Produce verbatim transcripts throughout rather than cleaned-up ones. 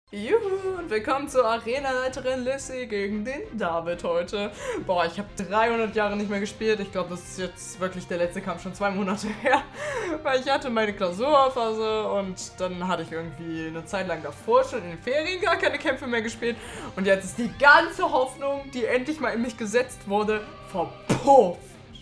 Juhu und willkommen zur Arenaleiterin Lissy gegen den David heute. Boah, ich habe dreihundert Jahre nicht mehr gespielt. Ich glaube, das ist jetzt wirklich der letzte Kampf schon zwei Monate her. Weil ich hatte meine Klausurphase und dann hatte ich irgendwie eine Zeit lang davor schon in den Ferien gar keine Kämpfe mehr gespielt. Und jetzt ist die ganze Hoffnung, die endlich mal in mich gesetzt wurde, verpufft.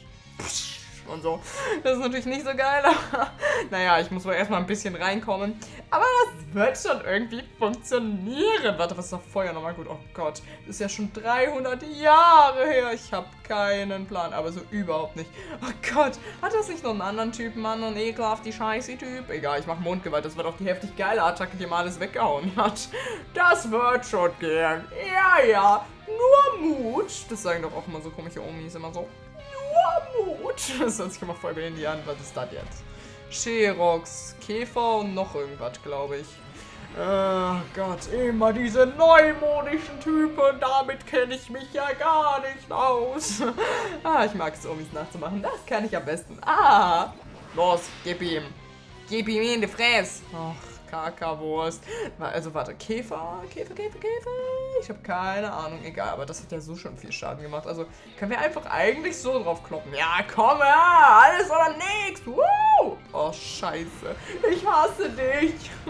Und so. Das ist natürlich nicht so geil, aber naja, ich muss wohl erstmal ein bisschen reinkommen. Aber das wird schon irgendwie funktionieren. Warte, was ist doch vorher nochmal gut? Oh Gott, das ist ja schon dreihundert Jahre her. Ich habe keinen Plan, aber so überhaupt nicht. Oh Gott, hat das nicht noch einen anderen Typen, Mann? Und ekelhaft, die scheiße Typ? Egal, ich mach Mondgewalt. Das wird auch die heftig geile Attacke, die mal alles weggehauen hat. Das wird schon gehen. Ja, ja, nur Mut. Das sagen doch auch immer so komische Omis, immer so. Mut. Das hört sich immer voll Handy an. Was ist das jetzt? Sherox, Käfer und noch irgendwas, glaube ich. Oh Gott, immer diese neumodischen Typen. Damit kenne ich mich ja gar nicht aus. Ah, ich mag es, Omis nachzumachen. Das kann ich am besten. Ah, los, gib ihm. Gib ihm in die Fresse. Ach, Kakawurst. Also warte, Käfer, Käfer, Käfer, Käfer. Ich habe keine Ahnung, egal, aber das hat ja so schon viel Schaden gemacht. Also können wir einfach eigentlich so drauf kloppen. Ja, komm her, alles oder nichts. Woo! Oh, scheiße. Ich hasse dich.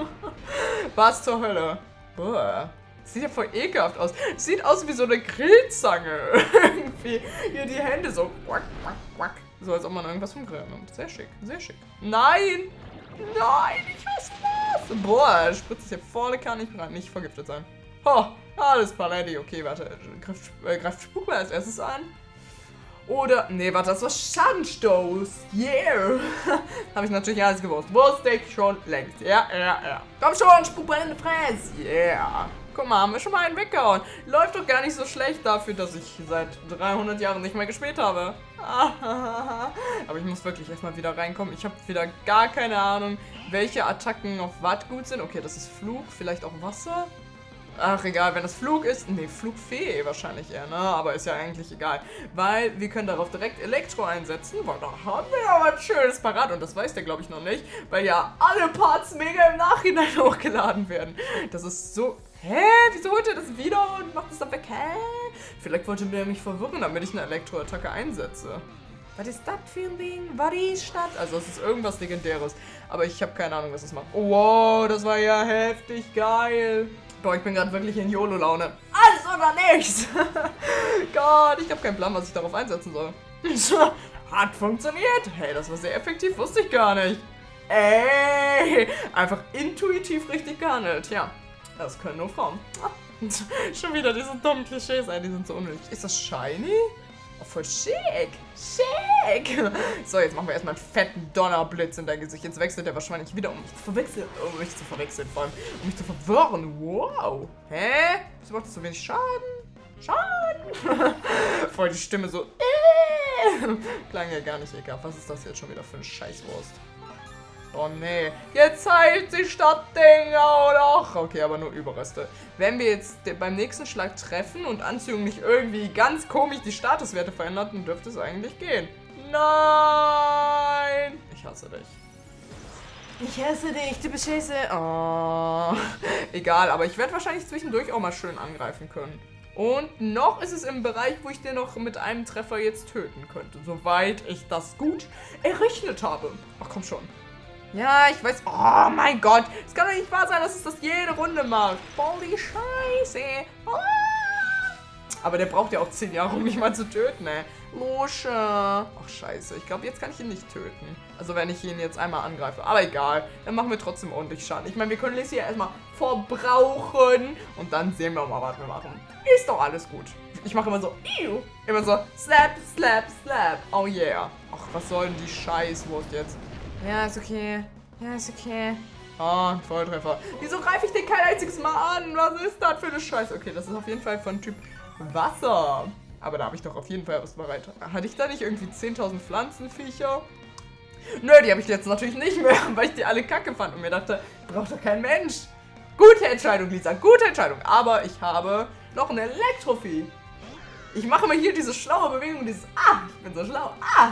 Was zur Hölle? Boah. Sieht ja voll ekelhaft aus. Sieht aus wie so eine Grillzange. Irgendwie. Hier die Hände so. Quack, quack, quack. So, als ob man irgendwas vom Grill nimmt. Sehr schick, sehr schick. Nein! Nein, ich hasse das! Boah, spritzt hier volle Kanne nicht rein. Nicht vergiftet sein. Ho, alles Paletti. Okay, warte. Greift, äh, greift Spuk mal als erstes an. Oder, nee, warte, das war Schattenstoß. Yeah. Habe ich natürlich alles gewusst. Wusste ich schon längst. Ja, ja, ja. Komm schon, Spukball in die Fresse. Yeah. Guck mal, haben wir schon mal einen weggehauen. Läuft doch gar nicht so schlecht dafür, dass ich seit dreihundert Jahren nicht mehr gespielt habe. Aber ich muss wirklich erstmal wieder reinkommen. Ich habe wieder gar keine Ahnung, welche Attacken auf was gut sind. Okay, das ist Flug, vielleicht auch Wasser. Ach, egal, wenn das Flug ist. Ne, Flugfee wahrscheinlich eher, ne? Aber ist ja eigentlich egal. Weil wir können darauf direkt Elektro einsetzen. Weil da haben wir ja was Schönes parat. Und das weiß der, glaube ich, noch nicht. Weil ja alle Parts mega im Nachhinein hochgeladen werden. Das ist so... Hä? Wieso holt er das wieder und macht es dann weg? Hä? Vielleicht wollte der mich verwirren, damit ich eine Elektroattacke einsetze. Was ist das für ein Ding? Was ist das? Also es ist irgendwas Legendäres. Aber ich habe keine Ahnung, was das macht. Oh, wow, das war ja heftig geil. Boah, ich bin gerade wirklich in YOLO-Laune. Alles oder nichts. Gott, ich habe keinen Plan, was ich darauf einsetzen soll. Hat funktioniert. Hey, das war sehr effektiv, wusste ich gar nicht. Ey, einfach intuitiv richtig gehandelt. Ja, das können nur Frauen. Schon wieder diese dummen Klischees, ey, die sind so unnötig. Ist das shiny? Oh, voll schick. Schick. So, jetzt machen wir erstmal einen fetten Donnerblitz in dein Gesicht. Jetzt wechselt er wahrscheinlich wieder, um mich zu verwechseln. Um mich zu verwechseln, vor allem. Um mich zu verwirren. Wow. Hä? Wieso macht das so wenig Schaden? Schaden. Voll die Stimme so. Äh. Klang ja gar nicht egal. Was ist das jetzt schon wieder für eine Scheißwurst? Oh nee, jetzt heilt sich das Ding auch noch. Okay, aber nur Überreste. Wenn wir jetzt beim nächsten Schlag treffen und Anziehung nicht irgendwie ganz komisch die Statuswerte verändert, dann dürfte es eigentlich gehen. Nein! Ich hasse dich. Ich hasse dich, du bist scheiße. Oh. Egal, aber ich werde wahrscheinlich zwischendurch auch mal schön angreifen können. Und noch ist es im Bereich, wo ich den noch mit einem Treffer jetzt töten könnte. Soweit ich das gut errechnet habe. Ach komm schon. Ja, ich weiß. Oh mein Gott. Es kann doch nicht wahr sein, dass es das jede Runde macht. Voll die Scheiße. Ah. Aber der braucht ja auch zehn Jahre, um mich mal zu töten, ne? Lusche. Ach, scheiße. Ich glaube, jetzt kann ich ihn nicht töten. Also, wenn ich ihn jetzt einmal angreife. Aber egal. Dann machen wir trotzdem ordentlich Schaden. Ich meine, wir können Lissy ja erstmal verbrauchen. Und dann sehen wir mal, was wir machen. Ist doch alles gut. Ich mache immer so. Iu. Immer so. Slap, slap, slap. Oh yeah. Ach, was soll denn die Scheißwurst jetzt? Ja, ist okay. Ja, ist okay. Ah, ein Volltreffer. Wieso greife ich den kein einziges Mal an? Was ist das für eine Scheiße? Okay, das ist auf jeden Fall von Typ Wasser. Aber da habe ich doch auf jeden Fall was bereit. Hatte ich da nicht irgendwie zehntausend Pflanzenviecher? Nö, die habe ich jetzt natürlich nicht mehr, weil ich die alle kacke fand und mir dachte, braucht doch kein Mensch. Gute Entscheidung, Lisa, gute Entscheidung. Aber ich habe noch ein Elektrovieh. Ich mache mal hier diese schlaue Bewegung, dieses Ah, ich bin so schlau. Ah.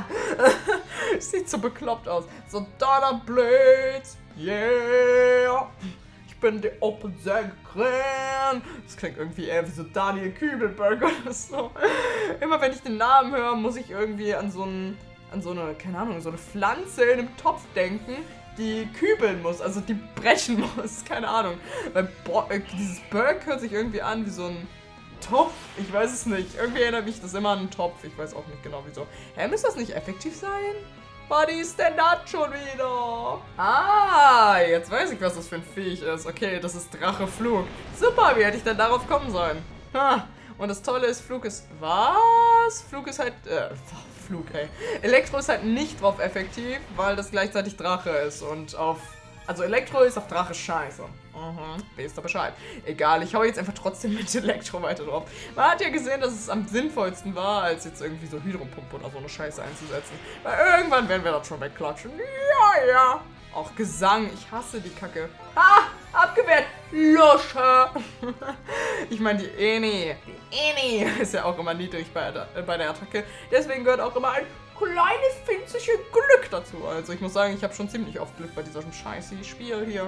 Sieht so bekloppt aus. So Donnerblitz. Yeah. Ich bin die Oppensängerin. Das klingt irgendwie eher wie so Daniel Kübelberg oder so. Immer wenn ich den Namen höre, muss ich irgendwie an so, ein, an so eine, keine Ahnung, so eine Pflanze in einem Topf denken, die kübeln muss, also die brechen muss, keine Ahnung. Weil Bo äh, dieses Berg hört sich irgendwie an wie so ein Topf, ich weiß es nicht. Irgendwie erinnert mich das immer an einen Topf, ich weiß auch nicht genau wieso. Hä, müsste das nicht effektiv sein? Was ist denn das schon wieder? Ah, jetzt weiß ich, was das für ein Viech ist. Okay, das ist Dracheflug. Super, wie hätte ich denn darauf kommen sollen? Ha. Und das Tolle ist, Flug ist... Was? Flug ist halt... Äh, Flug, ey. Elektro ist halt nicht drauf effektiv, weil das gleichzeitig Drache ist. Und auf... Also Elektro ist auf Drache scheiße. Mhm, wisst ihr Bescheid. Egal, ich hau jetzt einfach trotzdem mit Elektro weiter drauf. Man hat ja gesehen, dass es am sinnvollsten war, als jetzt irgendwie so Hydropumpe oder so eine Scheiße einzusetzen. Weil irgendwann werden wir das schon wegklatschen. Ja, ja. Auch Gesang, ich hasse die Kacke. Ah, abgewehrt. Lusche. Ich meine, die Eni. Die Eni ist ja auch immer niedrig bei der, äh, bei der Attacke. Deswegen gehört auch immer ein kleines winzige Glück dazu. Also ich muss sagen, ich habe schon ziemlich oft Glück bei diesem scheiße Spiel hier.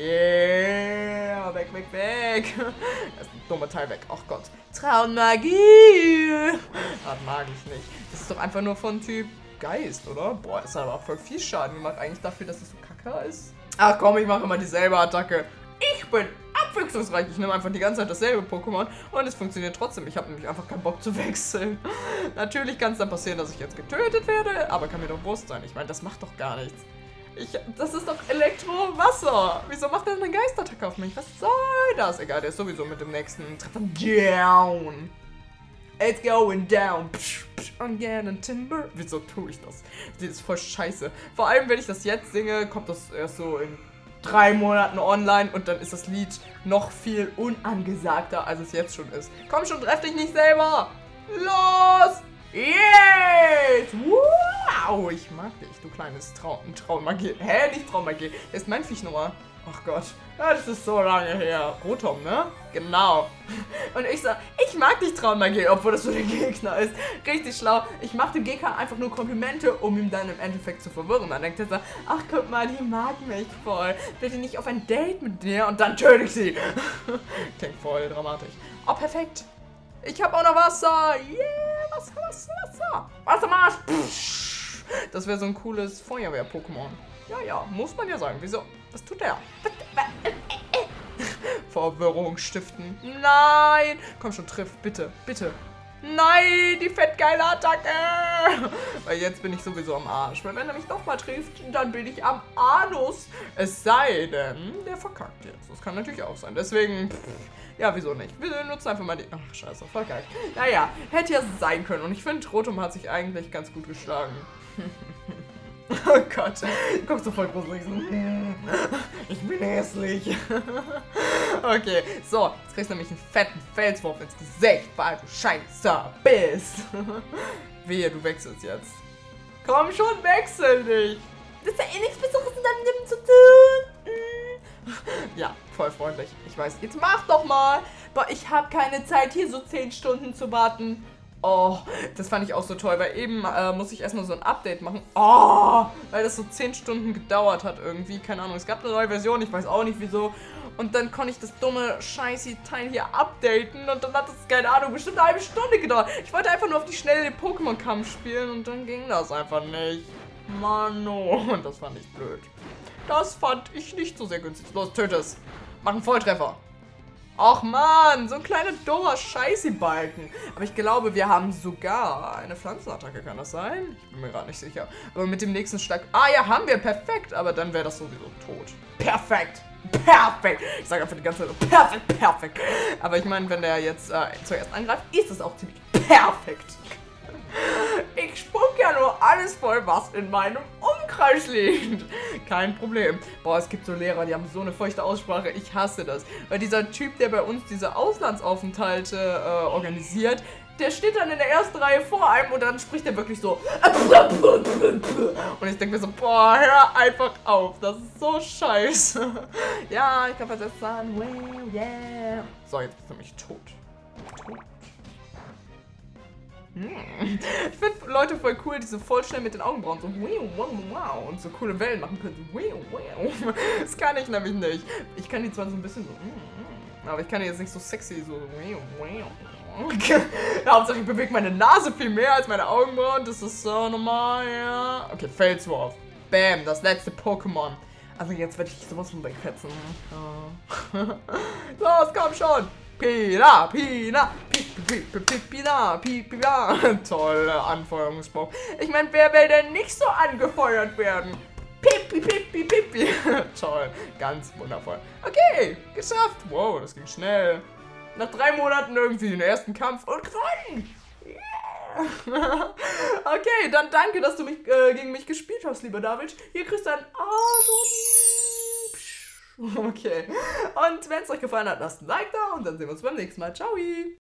Yeah, weg, weg, weg. Das ist ein dummer Teil weg. Ach Gott. Traummagie. Das mag ich nicht. Das ist doch einfach nur von Typ Geist, oder? Boah, das hat aber voll viel Schaden gemacht. Eigentlich dafür, dass es so kacke ist. Ach komm, ich mache immer dieselbe Attacke. Ich bin abwechslungsreich. Ich nehme einfach die ganze Zeit dasselbe Pokémon und es funktioniert trotzdem. Ich habe nämlich einfach keinen Bock zu wechseln. Natürlich kann es dann passieren, dass ich jetzt getötet werde, aber kann mir doch bewusst sein. Ich meine, das macht doch gar nichts. Ich, das ist doch Elektro-Wasser. Wieso macht er eine Geistattacke auf mich? Was soll das? Egal, der ist sowieso mit dem nächsten Treffer down. It's going down. Psch, psch, und gerne Timber. Wieso tue ich das? Das ist voll scheiße. Vor allem, wenn ich das jetzt singe, kommt das erst so in drei Monaten online und dann ist das Lied noch viel unangesagter, als es jetzt schon ist. Komm schon, treff dich nicht selber! Los! Yes! Wow! Ich mag dich, du kleines Trau Traummagie. Hä? Nicht Traummagie. Das ist mein Viech nochmal. Ach Gott. Ja, das ist so lange her. Rotom, ne? Genau. Und ich sag, ich mag dich Traummagie, obwohl das so der Gegner ist. Richtig schlau. Ich mach dem Gegner einfach nur Komplimente, um ihm dann im Endeffekt zu verwirren. Dann denkt er so, ach guck mal, die mag mich voll. Bitte nicht auf ein Date mit dir und dann töte ich sie. Klingt voll dramatisch. Oh, perfekt. Ich hab auch noch Wasser. Yeah, Wasser, Wasser, Wasser. Wassermarsch. Psch. Das wäre so ein cooles Feuerwehr-Pokémon. Ja, ja, muss man ja sagen. Wieso? Was tut der? Verwirrung stiften. Nein! Komm schon, triff, bitte, bitte. Nein, die fettgeile Attacke! Weil jetzt bin ich sowieso am Arsch. Weil wenn er mich nochmal trifft, dann bin ich am Anus. Es sei denn, der verkackt jetzt. Das kann natürlich auch sein. Deswegen, pff, ja, wieso nicht? Wir nutzen einfach mal die... Ach, scheiße, verkackt. Naja, hätte ja sein können. Und ich finde, Rotom hat sich eigentlich ganz gut geschlagen. Oh Gott, du guckst so voll gruselig. Ich bin hässlich. Okay, so, jetzt kriegst du nämlich einen fetten Felswurf ins Gesicht, weil du scheiße bist. Wehe, du wechselst jetzt. Komm schon, wechsel dich. Das ist ja eh nichts Besseres in deinem Leben zu tun. Ja, voll freundlich. Ich weiß, jetzt mach doch mal. Boah, ich habe keine Zeit, hier so zehn Stunden zu warten. Oh, das fand ich auch so toll, weil eben äh, muss ich erstmal so ein Update machen. Oh, weil das so zehn Stunden gedauert hat irgendwie, keine Ahnung. Es gab eine neue Version, ich weiß auch nicht wieso. Und dann konnte ich das dumme scheiße Teil hier updaten und dann hat das, keine Ahnung, bestimmt eine halbe Stunde gedauert. Ich wollte einfach nur auf die Schnelle den Pokémon-Kampf spielen und dann ging das einfach nicht. Mano, und das fand ich blöd. Das fand ich nicht so sehr günstig. Los, töte es. Mach einen Volltreffer. Ach man, so ein kleiner dummer Scheiße-Balken. Aber ich glaube, wir haben sogar eine Pflanzenattacke, kann das sein? Ich bin mir gerade nicht sicher. Aber mit dem nächsten Schlag... Ah ja, haben wir, perfekt. Aber dann wäre das sowieso tot. Perfekt. Perfekt. Ich sage einfach die ganze Zeit perfekt, perfekt. Aber ich meine, wenn der jetzt äh, zuerst angreift, ist es auch ziemlich perfekt. Ich spuck ja nur alles voll, was in meinem Umkreis liegt. Kein Problem. Boah, es gibt so Lehrer, die haben so eine feuchte Aussprache. Ich hasse das. Weil dieser Typ, der bei uns diese Auslandsaufenthalte äh, organisiert, der steht dann in der ersten Reihe vor einem und dann spricht er wirklich so. Und ich denke mir so, boah, hör einfach auf. Das ist so scheiße. Ja, ich kann versetzt sagen. Well, yeah. So, jetzt bist du mich tot. Tot. Ich finde Leute voll cool, die so voll schnell mit den Augenbrauen so wow und so coole Wellen machen können. So, das kann ich nämlich nicht. Ich kann die zwar so ein bisschen so, aber ich kann die jetzt nicht so sexy so. Hauptsache ich bewege meine Nase viel mehr als meine Augenbrauen. Das ist so normal, ja. Okay, Felswurf. Bam, das letzte Pokémon. Also jetzt werde ich sowas von wegfetzen. Los, komm schon. Pina, Pina, Pina, Pina. Toller Anfeuerungsspruch. Ich meine, wer will denn nicht so angefeuert werden? Pipi, pipi, pipi. Toll, ganz wundervoll. Okay, geschafft. Wow, das ging schnell. Nach drei Monaten irgendwie den ersten Kampf und gewonnen. Yeah. Okay, dann danke, dass du mich, äh, gegen mich gespielt hast, lieber David. Hier kriegst du ein Arsch. Okay. Und wenn es euch gefallen hat, lasst ein Like da und dann sehen wir uns beim nächsten Mal. Ciao.